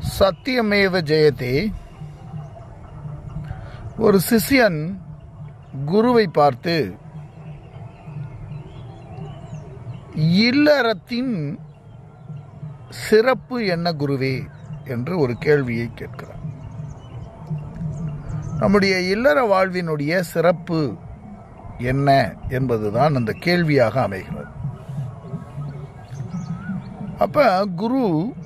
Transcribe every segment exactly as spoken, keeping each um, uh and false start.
சத்தியமேவ ஜெயதே. ஒரு சிஷ்யன் குருவை பார்த்து, இல்லறத்தின் சிறப்பு என்ன குருவே என்று ஒரு கேள்வியை கேட்கிறார். நம்முடைய இல்லற வாழ்வினுடைய சிறப்பு என்ன என்பதுதான் அந்த கேள்வியாக அமைகிறது. அப்ப குரு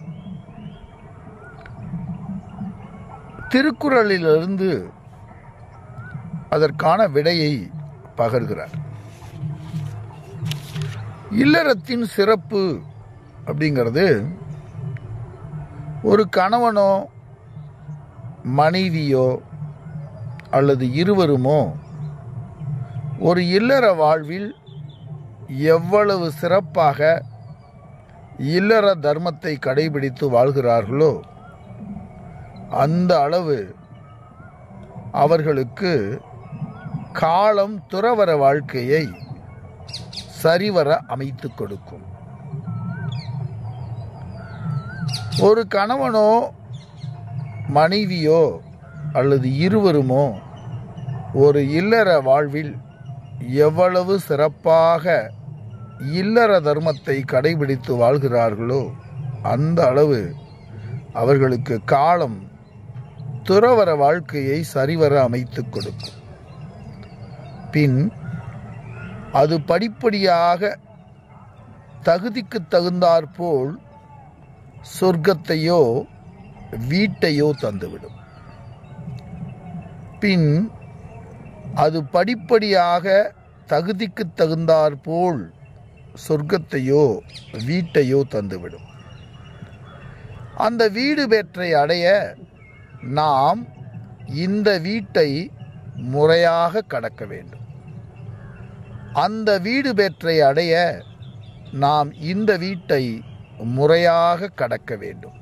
திருக்குறளிலிருந்து அதற்கான விடையை பகர்கிறார். இல்லறத்தின் சிறப்பு அப்படிங்கிறது ஒரு கணவனோ மனைவியோ அல்லது இருவருமோ ஒரு இல்லற வாழ்வில் எவ்வளவு சிறப்பாக இல்லற தர்மத்தை கடைபிடித்து வாழ்கிறார்களோ அந்த அளவு அவர்களுக்கு காலம் துறவற வாழ்க்கையை சரிவர அமைத்து கொடுக்கும். ஒரு கணவனோ மனைவியோ அல்லது இருவருமோ ஒரு இல்லற வாழ்வில் எவ்வளவு சிறப்பாக இல்லற தர்மத்தை கடைபிடித்து வாழ்கிறார்களோ அந்த அளவு அவர்களுக்கு காலம் துறவற வாழ்க்கையை சரிவர அமைத்து கொடுக்கும். பின் அது படிப்படியாக தகுதிக்கு தகுந்தாற்போல் சொர்க்கத்தையோ வீட்டையோ தந்துவிடும். பின் அது படிப்படியாக தகுதிக்கு தகுந்தாற்போல் சொர்க்கத்தையோ வீட்டையோ தந்துவிடும். அந்த வீடு பெற்றை அடைய நாம் இந்த வீட்டை முறையாக கடக்க வேண்டும். அந்த வீடு பெற்றை அடைய நாம் இந்த வீட்டை முறையாக கடக்க வேண்டும்.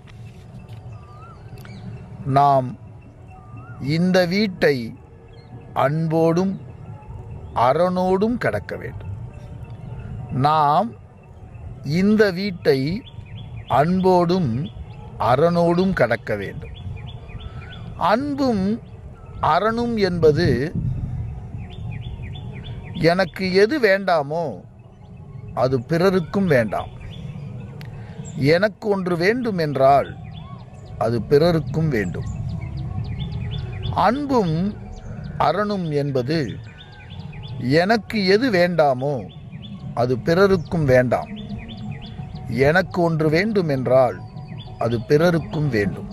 நாம் இந்த வீட்டை அன்போடும் அரணோடும் கடக்க வேண்டும். நாம் இந்த வீட்டை அன்போடும் அரணோடும் கடக்க வேண்டும். அன்பும் அரணும் என்பது எனக்கு எது வேண்டாமோ அது பிறருக்கும் வேண்டாம். எனக்கு ஒன்று வேண்டும் என்றால் அது பிறருக்கும் வேண்டும். அன்பும் அரணும் என்பது எனக்கு எது வேண்டாமோ அது பிறருக்கும் வேண்டாம். எனக்கு ஒன்று வேண்டும் என்றால் அது பிறருக்கும் வேண்டும்.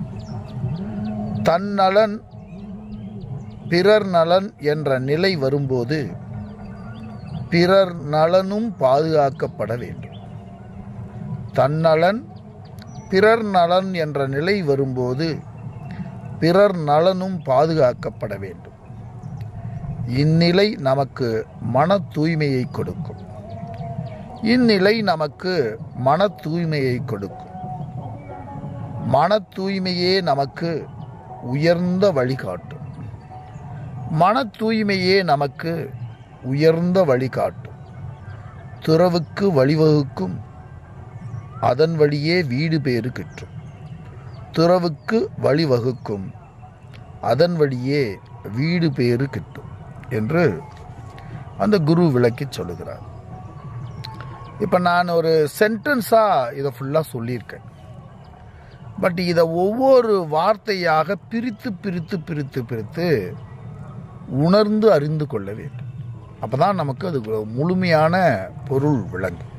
தன்னலன் பிறர் நலன் என்ற நிலை வரும்போது பிறர் நலனும் பாதுகாக்கப்பட வேண்டும். தன்னலன் பிறர் நலன் என்ற நிலை வரும்போது பிறர் நலனும் பாதுகாக்கப்பட வேண்டும். இந்நிலை நமக்கு மன தூய்மையை கொடுக்கும். இந்நிலை நமக்கு மன தூய்மையை கொடுக்கும். மன தூய்மையே நமக்கு உயர்ந்த வழிகாட்டும். மன தூய்மையே நமக்கு உயர்ந்த வழிகாட்டும். துறவுக்கு வழிவகுக்கும், அதன் வழியே வீடு பேறு கிட்டும். துறவுக்கு வழிவகுக்கும், அதன் வழியே வீடு பேறு கிட்டும் என்று அந்த குரு விளக்கி சொல்லுகிறார். இப்போ நான் ஒரு சென்டென்ஸாக இதை ஃபுல்லாக சொல்லியிருக்கேன். பட் இதை ஒவ்வொரு வார்த்தையாக பிரித்து பிரித்து பிரித்து பிரித்து உணர்ந்து அறிந்து கொள்ள வேண்டும். அப்போ தான் நமக்கு அது முழுமையான பொருள் விளங்கும்.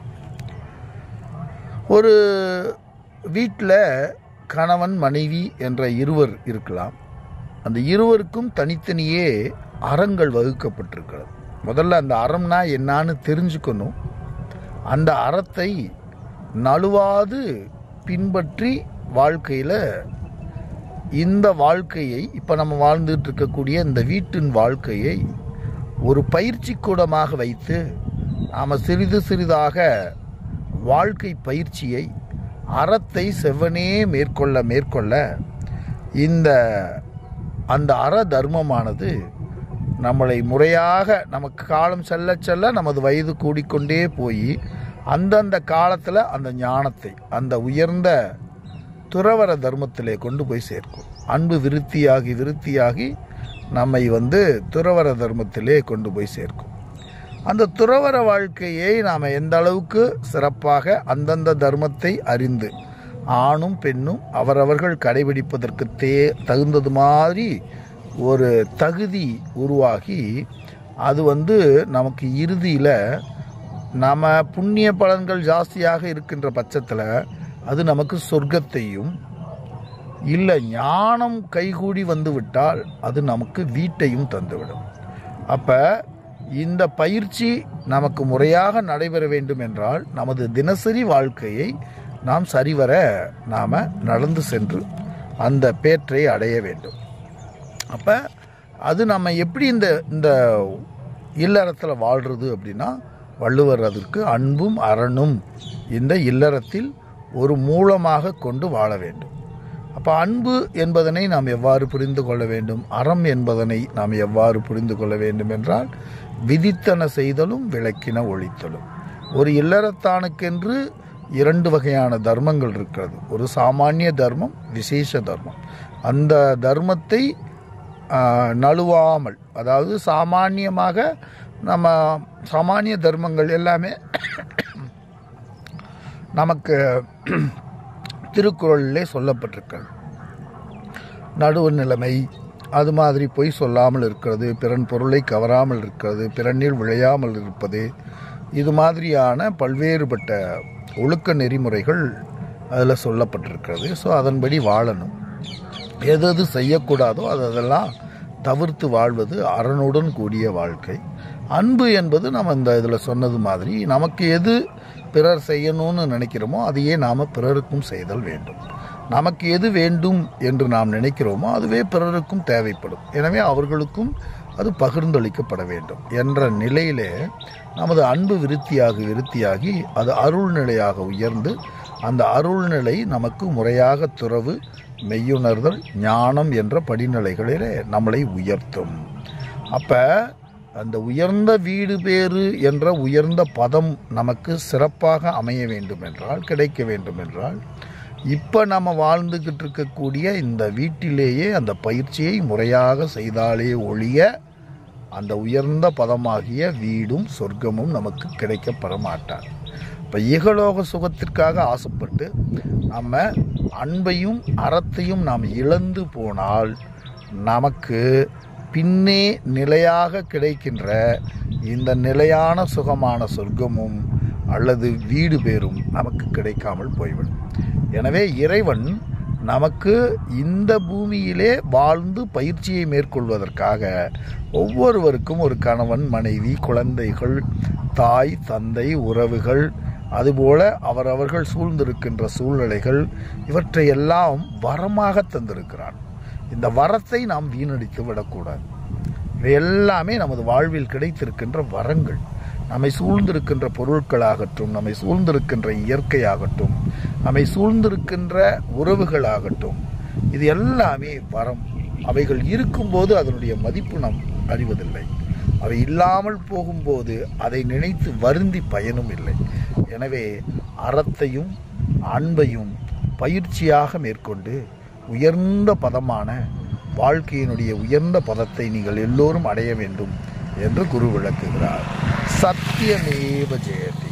ஒரு வீட்டில் கணவன் மனைவி என்ற இருவர் இருக்கலாம். அந்த இருவருக்கும் தனித்தனியே அறங்கள் வகுக்கப்பட்டிருக்கிறது. முதல்ல அந்த அறம்னா என்னான்னு தெரிஞ்சுக்கணும். அந்த அறத்தை நழுவாது பின்பற்றி வாழ்க்கையில் இந்த வாழ்க்கையை, இப்போ நம்ம வாழ்ந்துட்டு இருக்கக்கூடிய இந்த வீட்டின் வாழ்க்கையை ஒரு பயிற்சி கூடமாக வைத்து நாம் சிறிது சிறிதாக வாழ்க்கை பயிற்சியை அறத்தை செவ்வனே மேற்கொள்ள மேற்கொள்ள இந்த அந்த அற தர்மமானது நம்மளை முறையாக, நமக்கு காலம் செல்ல செல்ல நமது வயது கூடிக்கொண்டே போய் அந்தந்த காலத்தில் அந்த ஞானத்தை, அந்த உயர்ந்த துறவர தர்மத்திலே கொண்டு போய் சேர்க்கும். அன்பு விருத்தியாகி விருத்தியாகி நம்மை வந்து துறவர தர்மத்திலே கொண்டு போய் சேர்க்கும். அந்த துறவர வாழ்க்கையை நாம் எந்த அளவுக்கு சிறப்பாக அந்தந்த தர்மத்தை அறிந்து ஆணும் பெண்ணும் அவரவர்கள் கடைபிடிப்பதற்கு தே தகுந்தது மாதிரி ஒரு தகுதி உருவாகி அது வந்து நமக்கு இறுதியில் நம்ம புண்ணிய பலன்கள் ஜாஸ்தியாக இருக்கின்ற பட்சத்தில் அது நமக்கு சொர்க்கத்தையும், இல்லை ஞானம் கைகூடி வந்து விட்டால் அது நமக்கு வீட்டையும் தந்துவிடும். அப்போ இந்த பயிற்சி நமக்கு முறையாக நடைபெற வேண்டும் என்றால் நமது தினசரி வாழ்க்கையை நாம் சரிவர நாம் நடந்து சென்று அந்த பேற்றை அடைய வேண்டும். அப்போ அது நம்ம எப்படி இந்த இந்த இல்லறத்தில் வாழ்கிறது அப்படின்னா, வள்ளுவர் அதற்கு அன்பும் அரணும் இந்த இல்லறத்தில் ஒரு மூலமாக கொண்டு வாழ வேண்டும். அப்போ அன்பு என்பதனை நாம் எவ்வாறு புரிந்து கொள்ள வேண்டும், அறம் என்பதனை நாம் எவ்வாறு புரிந்து கொள்ள வேண்டும் என்றால், விதித்தன செய்தலும் விளக்கின ஒழித்தலும். ஒரு இல்லறத்தானுக்கென்று இரண்டு வகையான தர்மங்கள் இருக்கிறது. ஒரு சாமானிய தர்மம், விசேஷ தர்மம். அந்த தர்மத்தை நழுவாமல், அதாவது சாமானியமாக நம்ம சாமானிய தர்மங்கள் எல்லாமே நமக்கு திருக்குறளிலே சொல்லப்பட்டிருக்கிறது. நடுவு நிலைமை, அது மாதிரி பொய் சொல்லாமல் இருக்கிறது, பிறன் பொருளை கவராமல் இருக்கிறது, பிறனில் விழையாமல் இருப்பது, இது மாதிரியான பல்வேறுபட்ட ஒழுக்க நெறிமுறைகள் அதில் சொல்லப்பட்டிருக்கிறது. ஸோ அதன்படி வாழணும். எது எது செய்யக்கூடாதோ அது அதெல்லாம் தவிர்த்து வாழ்வது அறனுடன் கூடிய வாழ்க்கை. அன்பு என்பது நம்ம இந்த இதில் சொன்னது மாதிரி நமக்கு எது பிறர் செய்யணும்னு நினைக்கிறோமோ அதையே நாம் பிறருக்கும் செய்தல் வேண்டும். நமக்கு எது வேண்டும் என்று நாம் நினைக்கிறோமோ அதுவே பிறருக்கும் தேவைப்படும். எனவே அவர்களுக்கும் அது பகிர்ந்தளிக்கப்பட வேண்டும் என்ற நிலையிலே நமது அன்பு விருத்தியாகி விருத்தியாகி அது அருள்நிலையாக உயர்ந்து அந்த அருள்நிலை நமக்கு முறையாக துறவு, மெய்யுணர்தல், ஞானம் என்ற படிநிலைகளிலே நம்மளை உயர்த்தும். அப்போ அந்த உயர்ந்த வீடு பேறு என்ற உயர்ந்த பதம் நமக்கு சிறப்பாக அமைய வேண்டும் என்றால், கிடைக்க வேண்டும் என்றால், இப்போ நம்ம வாழ்ந்துக்கிட்டு இருக்கக்கூடிய இந்த வீட்டிலேயே அந்த பயிற்சியை முறையாக செய்தாலே ஒழிய அந்த உயர்ந்த பதமாகிய வீடும் சொர்க்கமும் நமக்கு கிடைக்கப்பெற மாட்டார். இப்போ இகலோக சுகத்திற்காக ஆசைப்பட்டு நம்ம அன்பையும் அறத்தையும் நாம் இழந்து போனால் நமக்கு பின்னே நிலையாக கிடைக்கின்ற இந்த நிலையான சுகமான சொர்க்கமும் அல்லது வீடு பேரும் நமக்கு கிடைக்காமல் போய்விடும். எனவே இறைவன் நமக்கு இந்த பூமியிலே வாழ்ந்து பயிற்சியை மேற்கொள்வதற்காக ஒவ்வொருவருக்கும் ஒரு கணவன், மனைவி, குழந்தைகள், தாய், தந்தை, உறவுகள், அதுபோல அவரவர்கள் சூழ்ந்திருக்கின்ற சூழ்நிலைகள் இவற்றையெல்லாம் வரமாக தந்திருக்கிறான். இந்த வரத்தை நாம் வீணடித்து விடக்கூடாது. இவை எல்லாமே நமது வாழ்வில் கிடைத்திருக்கின்ற வரங்கள். நம்மை சூழ்ந்திருக்கின்ற பொருட்களாகட்டும், நம்மை சூழ்ந்திருக்கின்ற இயற்கையாகட்டும், நம்மை சூழ்ந்திருக்கின்ற உறவுகளாகட்டும், இது எல்லாமே வரம். அவைகள் இருக்கும்போது அதனுடைய மதிப்பு நாம் அறிவதில்லை. அவை இல்லாமல் போகும்போது அதை நினைத்து வருந்தி பயனும் இல்லை. எனவே அறத்தையும் அன்பையும் பயிற்சியாக மேற்கொண்டு உயர்ந்த பதமான வாழ்க்கையினுடைய உயர்ந்த பதத்தை நீங்கள் எல்லோரும் அடைய வேண்டும் என்று குரு விளக்குகிறார். சத்தியமேவ ஜெயதி.